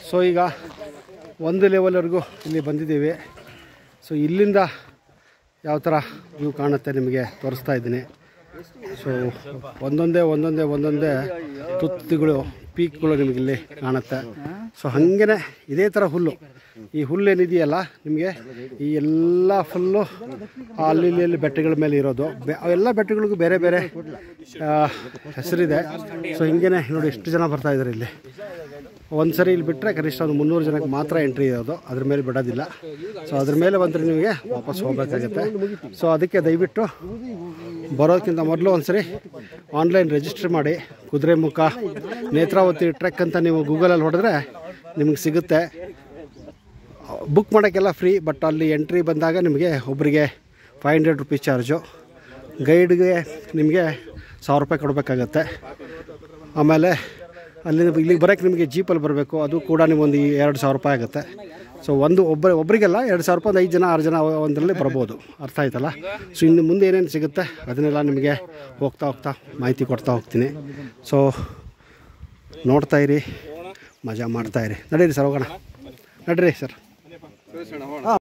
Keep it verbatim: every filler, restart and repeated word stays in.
So ಈಗ ಒಂದು ಲೆವೆಲ್ವರೆಗೂ ಇಲ್ಲಿ ಬಂದಿದ್ದೀವಿ. ಸೊ ಇಲ್ಲಿಂದ ಯಾವ ಥರ ವ್ಯೂ ಕಾಣುತ್ತೆ ನಿಮಗೆ ತೋರಿಸ್ತಾ ಇದ್ದೀನಿ. ಸೊ ಒಂದೊಂದೇ ಒಂದೊಂದೇ ಒಂದೊಂದೇ ತುತ್ತುಗಳು ಪೀಕ್ಗಳು ನಿಮಗಿಲ್ಲಿ ಕಾಣುತ್ತೆ. ಸೊ ಹಾಗೇ ಇದೇ ಥರ ಹುಲ್ಲು, ಈ ಹುಲ್ಲು ಏನಿದೆಯಲ್ಲ ನಿಮಗೆ ಈ ಎಲ್ಲ ಫುಲ್ಲು ಅಲ್ಲಿ ಇಲ್ಲಿ ಬೆಟ್ಟಗಳ ಮೇಲೆ ಇರೋದು. ಬೆ ಅವೆಲ್ಲ ಬೆಟ್ಟಗಳಿಗೂ ಬೇರೆ ಬೇರೆ ಹೆಸರಿದೆ. ಸೊ ಹಿಂಗೇ ನೋಡಿ ಎಷ್ಟು ಜನ ಬರ್ತಾಯಿದ್ದಾರೆ ಇಲ್ಲಿ. ಒಂದು ಸರಿ ಇಲ್ಲಿ ಬಿಟ್ಟರೆ ಕನಿಷ್ಠ ಒಂದು ಮುನ್ನೂರು ಜನಕ್ಕೆ ಮಾತ್ರ ಎಂಟ್ರಿ ಇರೋದು, ಅದ್ರ ಮೇಲೆ ಬಿಡೋದಿಲ್ಲ. ಸೊ ಅದ್ರ ಮೇಲೆ ಬಂದರೆ ನಿಮಗೆ ವಾಪಸ್ ಹೋಗಬೇಕಾಗುತ್ತೆ. ಸೊ ಅದಕ್ಕೆ ದಯವಿಟ್ಟು ಬರೋದಕ್ಕಿಂತ ಮೊದಲು ಒಂದು ಸರಿ ಆನ್ಲೈನ್ ರಿಜಿಸ್ಟರ್ ಮಾಡಿ. ಕುದುರೆಮುಖ ನೇತ್ರಾವತಿ ಟ್ರೆಕ್ ಅಂತ ನೀವು ಗೂಗಲಲ್ಲಿ ಹೊಡೆದ್ರೆ ನಿಮಗೆ ಸಿಗುತ್ತೆ. ಬುಕ್ ಮಾಡೋಕ್ಕೆಲ್ಲ ಫ್ರೀ, ಬಟ್ ಅಲ್ಲಿ ಎಂಟ್ರಿ ಬಂದಾಗ ನಿಮಗೆ ಒಬ್ಬರಿಗೆ ಫೈವ್ ಹಂಡ್ರೆಡ್ ರುಪೀಸ್ ಚಾರ್ಜು, ಗೈಡ್ಗೆ ನಿಮಗೆ ಸಾವಿರ ರೂಪಾಯಿ ಕೊಡಬೇಕಾಗತ್ತೆ. ಆಮೇಲೆ ಅಲ್ಲಿಂದ ಇಲ್ಲಿಗೆ ಬರೋಕ್ಕೆ ನಿಮಗೆ ಜೀಪಲ್ಲಿ ಬರಬೇಕು, ಅದು ಕೂಡ ನಿಮಗೊಂದು ಎರಡು ಸಾವಿರ ರೂಪಾಯಿ ಆಗುತ್ತೆ. ಸೊ ಒಂದು ಒಬ್ಬ ಒಬ್ಬರಿಗೆಲ್ಲ ಎರಡು ಸಾವಿರ ರೂಪಾಯಿ, ಒಂದು ಐದು ಜನ ಆರು ಜನ ಒಂದರಲ್ಲಿ ಬರ್ಬೋದು. ಅರ್ಥ ಆಯ್ತಲ್ಲ? ಸೊ ಇನ್ನು ಮುಂದೆ ಏನೇನು ಸಿಗುತ್ತೆ ಅದನ್ನೆಲ್ಲ ನಿಮಗೆ ಹೋಗ್ತಾ ಹೋಗ್ತಾ ಮಾಹಿತಿ ಕೊಡ್ತಾ ಹೋಗ್ತೀನಿ. ಸೊ ನೋಡ್ತಾಯಿರಿ, ಮಜಾ ಮಾಡ್ತಾಯಿರಿ. ನಡೀರಿ ಸರ್, ಹೋಗೋಣ. ನಡ್ರಿ ಸರ್.